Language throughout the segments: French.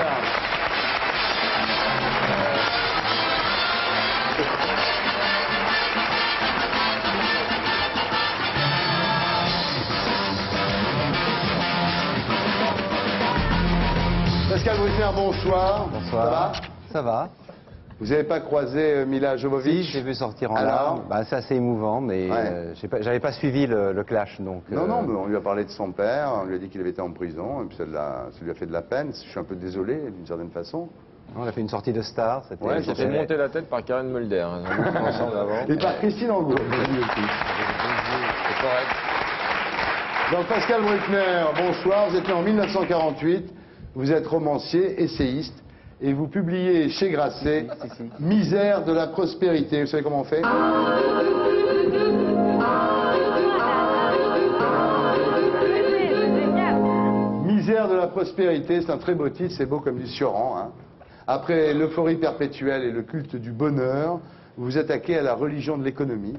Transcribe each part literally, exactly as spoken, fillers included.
Pascal Bruckner, bonsoir. Bonsoir. Ça va? Ça va. Vous n'avez pas croisé euh, Mila Jovovich? Si, j'ai vu sortir en Alors larmes. Bah, c'est assez émouvant, mais Ouais. euh, j'ai pas- j'avais pas suivi le, le clash. Donc, Non, euh, non, mais on lui a parlé de son père, on lui a dit qu'il avait été en prison, et puis ça, l'a- ça lui a fait de la peine. Je suis un peu désolé, d'une certaine façon. on a fait une sortie de star. C'était Ouais, j'ai fait monter la tête par Karen Mulder. Hein. On était ensemble avant. Et par Christine Angot. C'est correct. Donc Pascal Bruckner, bonsoir. Vous êtes né en mille neuf cent quarante-huit, vous êtes romancier, essayiste, et vous publiez chez Grasset Si, si, si. Misère de la prospérité. Vous savez comment on fait? Misère de la prospérité, c'est un très beau titre, c'est beau comme du Sioran. Hein. Après l'euphorie perpétuelle et le culte du bonheur, vous vous attaquez à la religion de l'économie.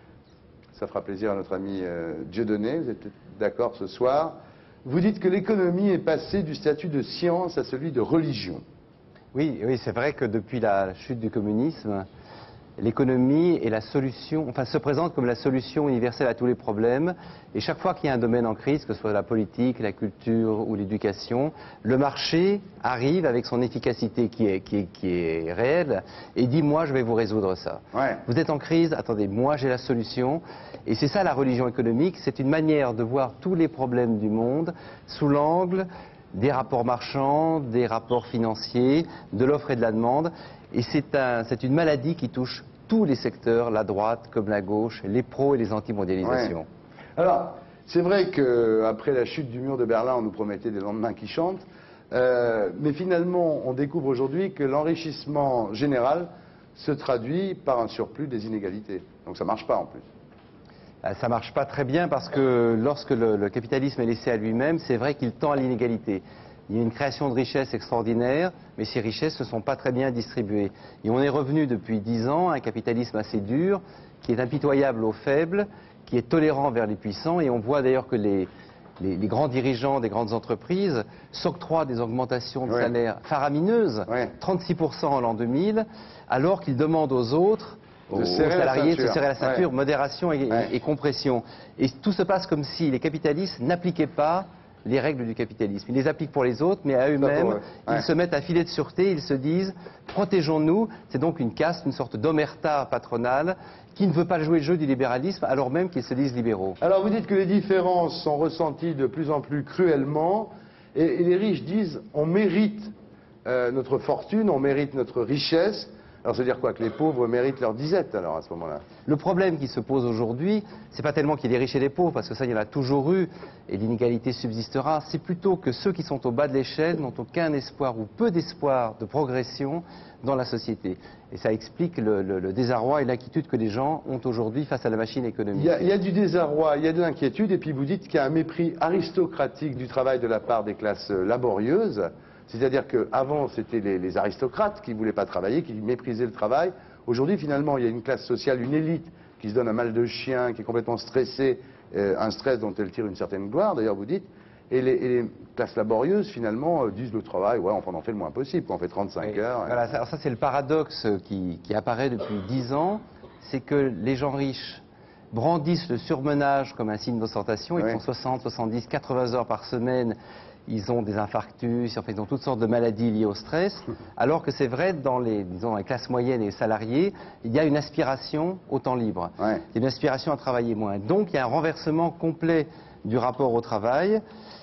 Ça fera plaisir à notre ami euh, Dieudonné, vous êtes peut-être d'accord ce soir. Vous dites que l'économie est passée du statut de science à celui de religion. Oui, oui, c'est vrai que depuis la chute du communisme, l'économie est la solution, enfin, se présente comme la solution universelle à tous les problèmes. Et chaque fois qu'il y a un domaine en crise, que ce soit la politique, la culture ou l'éducation, le marché arrive avec son efficacité qui est, qui est, qui est réelle et dit « moi, je vais vous résoudre ça Ouais. ». Vous êtes en crise, attendez, moi, j'ai la solution. Et c'est ça la religion économique, c'est une manière de voir tous les problèmes du monde sous l'angle des rapports marchands, des rapports financiers, de l'offre et de la demande. Et c'est un, c'est une maladie qui touche tous les secteurs, la droite comme la gauche, les pros et les anti-mondialisation. Ouais. Alors, c'est vrai qu'après la chute du mur de Berlin, on nous promettait des lendemains qui chantent, euh, mais finalement, on découvre aujourd'hui que l'enrichissement général se traduit par un surplus des inégalités. Donc ça ne marche pas en plus. Euh, Ça ne marche pas très bien parce que lorsque le, le capitalisme est laissé à lui-même, c'est vrai qu'il tend à l'inégalité. Il y a une création de richesses extraordinaire, mais ces richesses ne sont pas très bien distribuées. Et on est revenu depuis dix ans à un capitalisme assez dur, qui est impitoyable aux faibles, qui est tolérant vers les puissants, et on voit d'ailleurs que les, les, les grands dirigeants des grandes entreprises s'octroient des augmentations de Ouais. salaire faramineuses, Ouais. trente-six pour cent en l'an deux mille, alors qu'ils demandent aux autres, De aux serrer la salariés, de se ceinture. serrer la ceinture, Ouais. modération et, Ouais. et compression. Et tout se passe comme si les capitalistes n'appliquaient pas les règles du capitalisme. Ils les appliquent pour les autres, mais à eux-mêmes, eux. Ouais. ils se mettent à filet de sûreté, ils se disent protégeons-nous. C'est donc une caste, une sorte d'omerta patronale qui ne veut pas jouer le jeu du libéralisme alors même qu'ils se disent libéraux. Alors vous dites que les différences sont ressenties de plus en plus cruellement, et, et les riches disent on mérite euh, notre fortune, on mérite notre richesse. Alors ça veut dire quoi? Que les pauvres méritent leur disette alors à ce moment-là? Le problème qui se pose aujourd'hui, c'est pas tellement qu'il y ait des riches et des pauvres, parce que ça, il y en a toujours eu, et l'inégalité subsistera. C'est plutôt que ceux qui sont au bas de l'échelle n'ont aucun espoir ou peu d'espoir de progression dans la société. Et ça explique le, le- le désarroi et l'inquiétude que les gens ont aujourd'hui face à la machine Il économique. y, a, il y a du désarroi, il y a de l'inquiétude, et puis vous dites qu'il y a un mépris aristocratique du travail de la part des classes euh, laborieuses. C'est-à-dire qu'avant, c'était les, les aristocrates qui ne voulaient pas travailler, qui méprisaient le travail. Aujourd'hui, finalement, il y a une classe sociale, une élite qui se donne un mal de chien, qui est complètement stressée, euh, un stress dont elle tire une certaine gloire, d'ailleurs, vous dites. Et les, et les classes laborieuses, finalement, euh, disent le travail, ouais, on en fait le moins possible, quoi. On fait trente-cinq Oui. heures. Voilà, ça, alors ça c'est le paradoxe qui, qui apparaît depuis dix ans, c'est que les gens riches brandissent le surmenage comme un signe d'ostentation. Ils Oui. font soixante, soixante-dix, quatre-vingts heures par semaine. Ils ont des infarctus, en fait, ils ont toutes sortes de maladies liées au stress. Alors que c'est vrai, dans les, disons, dans les classes moyennes et les salariés, il y a une aspiration au temps libre. Ouais. Il y a une aspiration à travailler moins. Donc il y a un renversement complet du rapport au travail.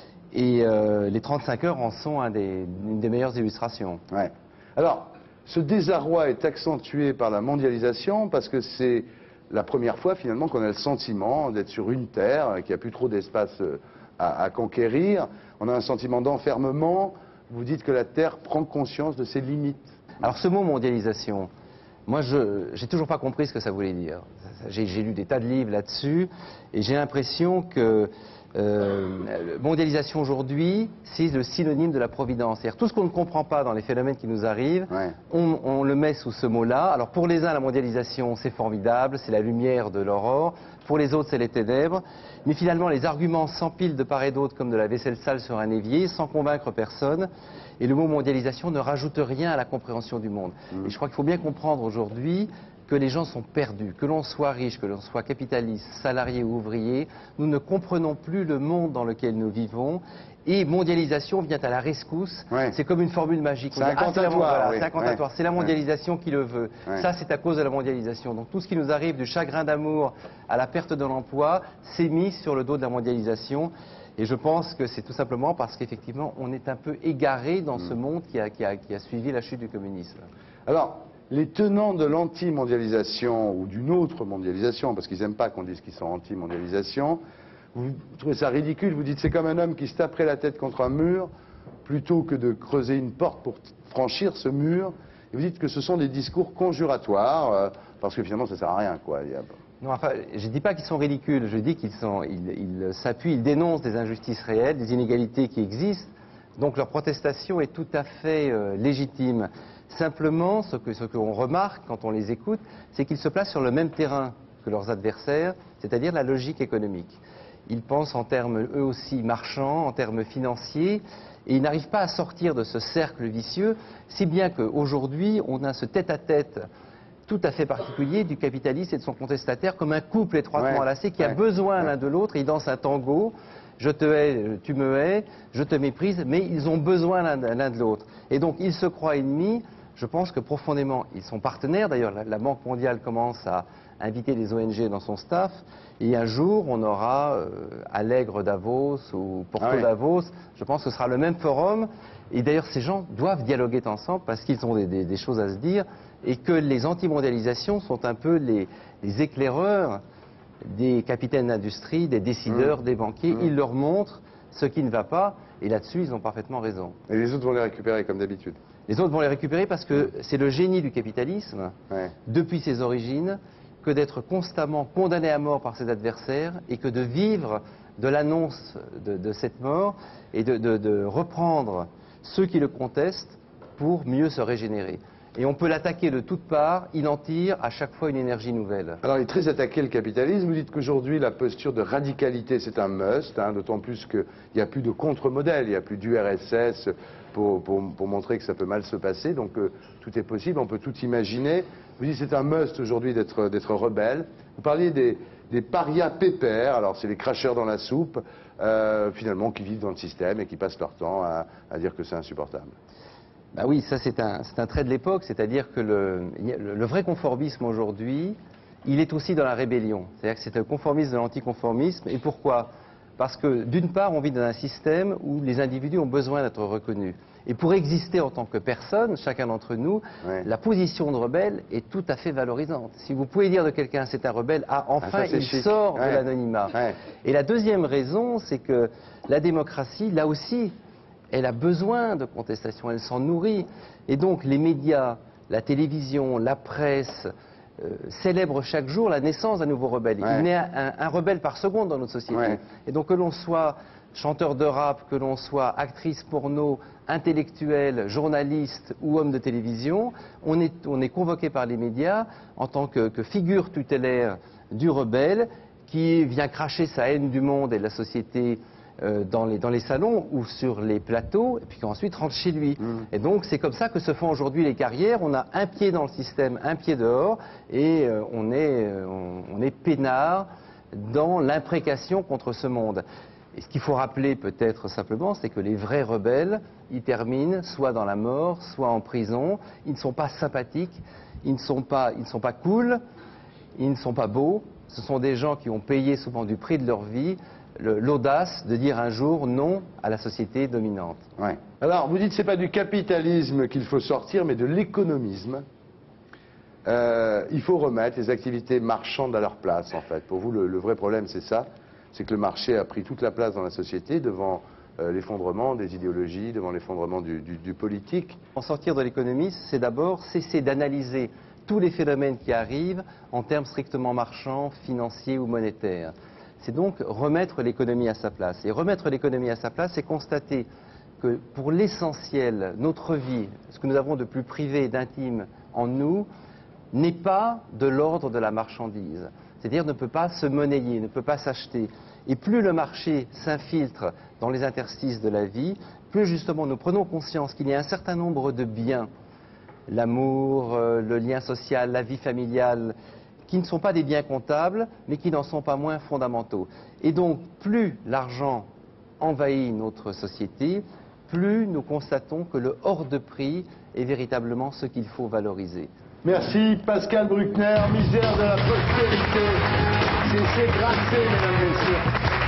Et euh, les trente-cinq heures en sont un des, une des meilleures illustrations. Ouais. Alors, ce désarroi est accentué par la mondialisation parce que c'est la première fois finalement qu'on a le sentiment d'être sur une terre, qu'il n'y a plus trop d'espace euh, à, à conquérir. On a un sentiment d'enfermement. Vous dites que la terre prend conscience de ses limites. Alors ce mot mondialisation, moi je j'ai toujours pas compris ce que ça voulait dire. J'ai j'ai lu des tas de livres là-dessus et j'ai l'impression que euh, mondialisation aujourd'hui, c'est le synonyme de la providence. C'est-à-dire tout ce qu'on ne comprend pas dans les phénomènes qui nous arrivent, Ouais. on, on le met sous ce mot-là. Alors pour les uns, la mondialisation, c'est formidable, c'est la lumière de l'aurore. Pour les autres, c'est les ténèbres. Mais finalement, les arguments s'empilent de part et d'autre comme de la vaisselle sale sur un évier, sans convaincre personne. Et le mot mondialisation ne rajoute rien à la compréhension du monde. Mmh. Et je crois qu'il faut bien comprendre aujourd'hui que les gens sont perdus, que l'on soit riche, que l'on soit capitaliste, salarié ou ouvrier, nous ne comprenons plus le monde dans lequel nous vivons. Et mondialisation vient à la rescousse, ouais. C'est comme une formule magique. C'est incantatoire. C'est incantatoire, c'est la mondialisation ouais. qui le veut. Ouais. Ça, c'est à cause de la mondialisation. Donc tout ce qui nous arrive, du chagrin d'amour à la perte de l'emploi, s'est mis sur le dos de la mondialisation. Et je pense que c'est tout simplement parce qu'effectivement, on est un peu égaré dans mmh. ce monde qui a, qui, a, qui a suivi la chute du communisme. Alors, les tenants de l'anti-mondialisation ou d'une autre mondialisation, parce qu'ils n'aiment pas qu'on dise qu'ils sont anti-mondialisation, vous trouvez ça ridicule, vous dites c'est comme un homme qui se taperait la tête contre un mur plutôt que de creuser une porte pour franchir ce mur, et vous dites que ce sont des discours conjuratoires, euh, parce que finalement ça ne sert à rien, quoi. Il y a... Non, enfin, je ne dis pas qu'ils sont ridicules, je dis qu'ils sont, ils, ils s'appuient, ils dénoncent des injustices réelles, des inégalités qui existent, donc leur protestation est tout à fait euh, légitime. Simplement, ce que, ce qu'on remarque quand on les écoute, c'est qu'ils se placent sur le même terrain que leurs adversaires, c'est-à-dire la logique économique. Ils pensent en termes, eux aussi, marchands, en termes financiers, et ils n'arrivent pas à sortir de ce cercle vicieux, si bien qu'aujourd'hui, on a ce tête-à-tête tout à fait particulier du capitaliste et de son contestataire, comme un couple étroitement enlacé qui ouais, a besoin ouais. l'un de l'autre, et ils dansent un tango. Je te hais, tu me hais, je te méprise, mais ils ont besoin l'un de l'autre. Et donc, ils se croient ennemis. Je pense que profondément, ils sont partenaires. D'ailleurs, la, la Banque mondiale commence à inviter des O N G dans son staff. Et un jour, on aura euh, Allègre Davos ou Porto ah oui. Davos. Je pense que ce sera le même forum. Et d'ailleurs, ces gens doivent dialoguer ensemble parce qu'ils ont des, des, des choses à se dire. Et que les anti-mondialisations sont un peu les, les éclaireurs des capitaines d'industrie, des décideurs, mmh. des banquiers. Mmh. Ils leur montrent ce qui ne va pas. Et là-dessus, ils ont parfaitement raison. Et les autres vont les récupérer comme d'habitude. Les autres vont les récupérer parce que c'est le génie du capitalisme, ouais. depuis ses origines, que d'être constamment condamné à mort par ses adversaires et que de vivre de l'annonce de, de cette mort et de, de, de reprendre ceux qui le contestent pour mieux se régénérer. Et on peut l'attaquer de toutes parts, il en tire à chaque fois une énergie nouvelle. Alors il est très attaqué le capitalisme, vous dites qu'aujourd'hui la posture de radicalité c'est un must, hein, d'autant plus qu'il n'y a plus de contre-modèle, il n'y a plus d'U R S S pour, pour, pour montrer que ça peut mal se passer, donc euh, tout est possible, on peut tout imaginer. Vous dites c'est un must aujourd'hui d'être d'être rebelle. Vous parliez des, des parias pépères, alors c'est les cracheurs dans la soupe, euh, finalement qui vivent dans le système et qui passent leur temps à, à dire que c'est insupportable. Ben oui, ça c'est un, c'est un trait de l'époque, c'est-à-dire que le, le vrai conformisme aujourd'hui, il est aussi dans la rébellion. C'est-à-dire que c'est le conformisme de l'anticonformisme. Et pourquoi? Parce que d'une part, on vit dans un système où les individus ont besoin d'être reconnus. Et pour exister en tant que personne, chacun d'entre nous, ouais. la position de rebelle est tout à fait valorisante. Si vous pouvez dire de quelqu'un c'est un rebelle, ah enfin ah, il chic. sort ouais. de l'anonymat. Ouais. Et la deuxième raison, c'est que la démocratie, là aussi, elle a besoin de contestation, elle s'en nourrit. Et donc les médias, la télévision, la presse euh, célèbrent chaque jour la naissance d'un nouveau rebelle. Ouais. Il naît un, un rebelle par seconde dans notre société. Ouais. Et donc que l'on soit chanteur de rap, que l'on soit actrice porno, intellectuel, journaliste ou homme de télévision, on est, on est convoqué par les médias en tant que, que figure tutélaire du rebelle qui vient cracher sa haine du monde et de la société Euh, dans, les, dans les salons ou sur les plateaux, et puis qu'ensuite rentre chez lui. Mmh. Et donc c'est comme ça que se font aujourd'hui les carrières. On a un pied dans le système, un pied dehors, et euh, on est, euh, on, on est peinard dans l'imprécation contre ce monde. Et ce qu'il faut rappeler peut-être simplement, c'est que les vrais rebelles, ils terminent soit dans la mort, soit en prison. Ils ne sont pas sympathiques, ils ne sont pas, ils ne sont pas cool, ils ne sont pas beaux. Ce sont des gens qui ont payé souvent du prix de leur vie l'audace de dire un jour non à la société dominante. Ouais. Alors, vous dites que ce n'est pas du capitalisme qu'il faut sortir, mais de l'économisme. Euh, il faut remettre les activités marchandes à leur place, en fait. Pour vous, le, le vrai problème, c'est ça. C'est que le marché a pris toute la place dans la société devant euh, l'effondrement des idéologies, devant l'effondrement du, du, du politique. En sortir de l'économisme, c'est d'abord cesser d'analyser tous les phénomènes qui arrivent en termes strictement marchands, financiers ou monétaires. C'est donc remettre l'économie à sa place. Et remettre l'économie à sa place, c'est constater que pour l'essentiel, notre vie, ce que nous avons de plus privé et d'intime en nous, n'est pas de l'ordre de la marchandise. C'est-à-dire ne peut pas se monnayer, ne peut pas s'acheter. Et plus le marché s'infiltre dans les interstices de la vie, plus justement nous prenons conscience qu'il y a un certain nombre de biens, l'amour, euh, le lien social, la vie familiale, qui ne sont pas des biens comptables, mais qui n'en sont pas moins fondamentaux. Et donc, plus l'argent envahit notre société, plus nous constatons que le hors de prix est véritablement ce qu'il faut valoriser. Merci Pascal Bruckner, misère de la postérité. C'est grassé, mesdames et messieurs.